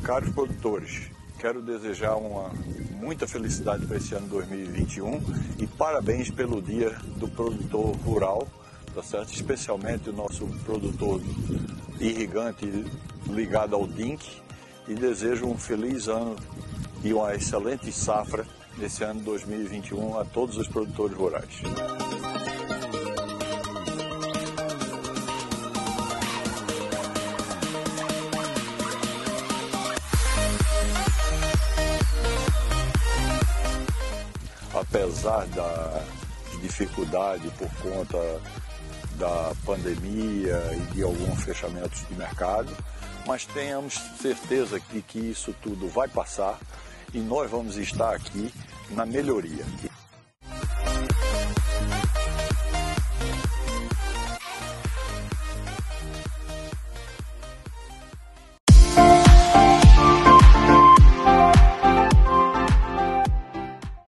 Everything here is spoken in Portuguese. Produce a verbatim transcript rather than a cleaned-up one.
Caros produtores, quero desejar uma, muita felicidade para esse ano dois mil e vinte e um e parabéns pelo Dia do Produtor Rural, tá certo? Especialmente o nosso produtor irrigante ligado ao D I N C, e desejo um feliz ano e uma excelente safra nesse ano dois mil e vinte e um a todos os produtores rurais. Apesar da dificuldade por conta da pandemia e de alguns fechamentos de mercado, mas tenhamos certeza de que isso tudo vai passar e nós vamos estar aqui na melhoria.